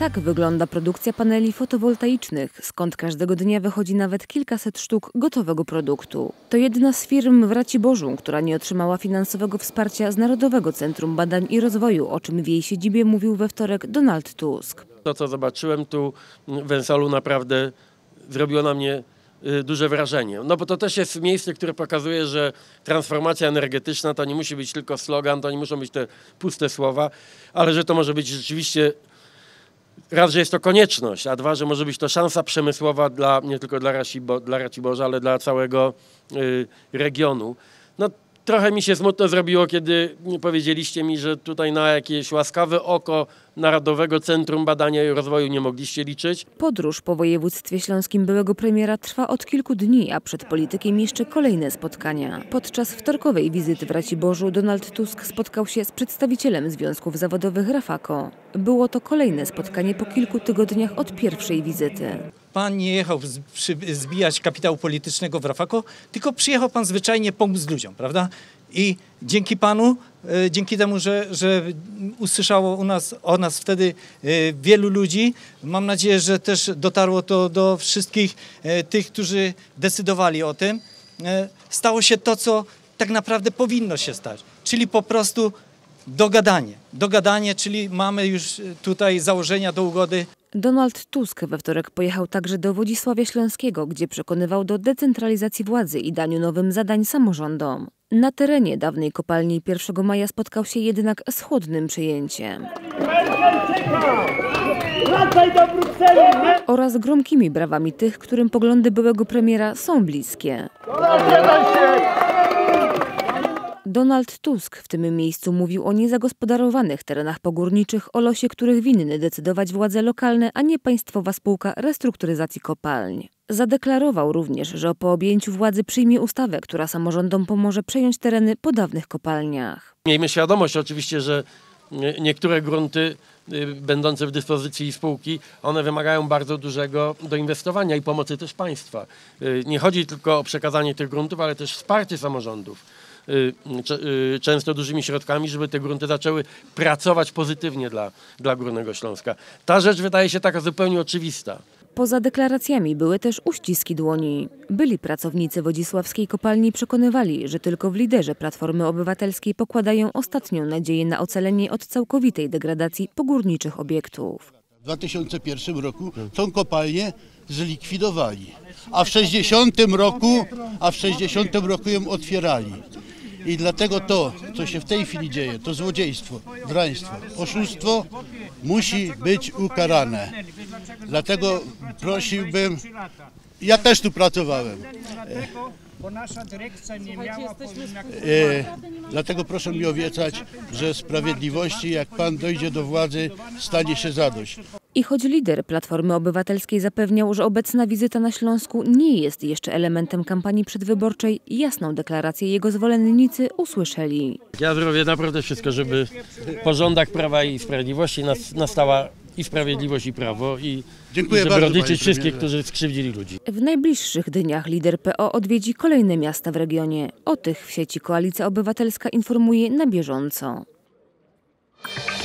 Tak wygląda produkcja paneli fotowoltaicznych, skąd każdego dnia wychodzi nawet kilkaset sztuk gotowego produktu. To jedna z firm w Raciborzu, która nie otrzymała finansowego wsparcia z Narodowego Centrum Badań i Rozwoju, o czym w jej siedzibie mówił we wtorek Donald Tusk. To, co zobaczyłem tu w Wensolu, naprawdę zrobiło na mnie duże wrażenie. No bo to też jest miejsce, które pokazuje, że transformacja energetyczna to nie musi być tylko slogan, to nie muszą być te puste słowa, ale że to może być rzeczywiście, raz, że jest to konieczność, a dwa, że może być to szansa przemysłowa nie tylko dla Raciborza, ale dla całego regionu. No, trochę mi się smutno zrobiło, kiedy powiedzieliście mi, że tutaj na jakieś łaskawe oko Narodowego Centrum Badania i Rozwoju nie mogliście liczyć. Podróż po województwie śląskim byłego premiera trwa od kilku dni, a przed politykiem jeszcze kolejne spotkania. Podczas wtorkowej wizyty w Raciborzu Donald Tusk spotkał się z przedstawicielem związków zawodowych Rafako. Było to kolejne spotkanie po kilku tygodniach od pierwszej wizyty. Pan nie jechał zbijać kapitału politycznego w Rafako, tylko przyjechał pan zwyczajnie pomóc ludziom, prawda? I dzięki panu, dzięki temu, że usłyszało o nas wtedy wielu ludzi, mam nadzieję, że też dotarło to do wszystkich tych, którzy decydowali o tym, stało się to, co tak naprawdę powinno się stać, czyli po prostu dogadanie. Dogadanie, czyli mamy już tutaj założenia do ugody. Donald Tusk we wtorek pojechał także do Wodzisławia Śląskiego, gdzie przekonywał do decentralizacji władzy i daniu nowym zadań samorządom. Na terenie dawnej kopalni 1 maja spotkał się jednak z chłodnym przyjęciem. Oraz gromkimi brawami tych, którym poglądy byłego premiera są bliskie. Donald Tusk w tym miejscu mówił o niezagospodarowanych terenach pogórniczych, o losie których winny decydować władze lokalne, a nie państwowa spółka restrukturyzacji kopalń. Zadeklarował również, że po objęciu władzy przyjmie ustawę, która samorządom pomoże przejąć tereny po dawnych kopalniach. Miejmy świadomość oczywiście, że niektóre grunty będące w dyspozycji spółki, one wymagają bardzo dużego doinwestowania i pomocy też państwa. Nie chodzi tylko o przekazanie tych gruntów, ale też wsparcie samorządów. Często dużymi środkami, żeby te grunty zaczęły pracować pozytywnie dla Górnego Śląska. Ta rzecz wydaje się taka zupełnie oczywista. Poza deklaracjami były też uściski dłoni. Byli pracownicy wodzisławskiej kopalni przekonywali, że tylko w liderze Platformy Obywatelskiej pokładają ostatnią nadzieję na ocalenie od całkowitej degradacji pogórniczych obiektów. W 2001 roku tą kopalnię zlikwidowali, a w 60 roku ją otwierali. I dlatego to, co się w tej chwili dzieje, to złodziejstwo, draństwo, oszustwo musi być ukarane. Dlatego prosiłbym, ja też tu pracowałem, dlatego proszę mi obiecać, że sprawiedliwości, jak pan dojdzie do władzy, stanie się zadość. I choć lider Platformy Obywatelskiej zapewniał, że obecna wizyta na Śląsku nie jest jeszcze elementem kampanii przedwyborczej, jasną deklarację jego zwolennicy usłyszeli. Ja zrobię naprawdę wszystko, żeby po rządach Prawa i Sprawiedliwości nastała i sprawiedliwość, i prawo, i żeby rozliczyć wszystkich, którzy skrzywdzili ludzi. W najbliższych dniach lider PO odwiedzi kolejne miasta w regionie. O tych w sieci Koalicja Obywatelska informuje na bieżąco.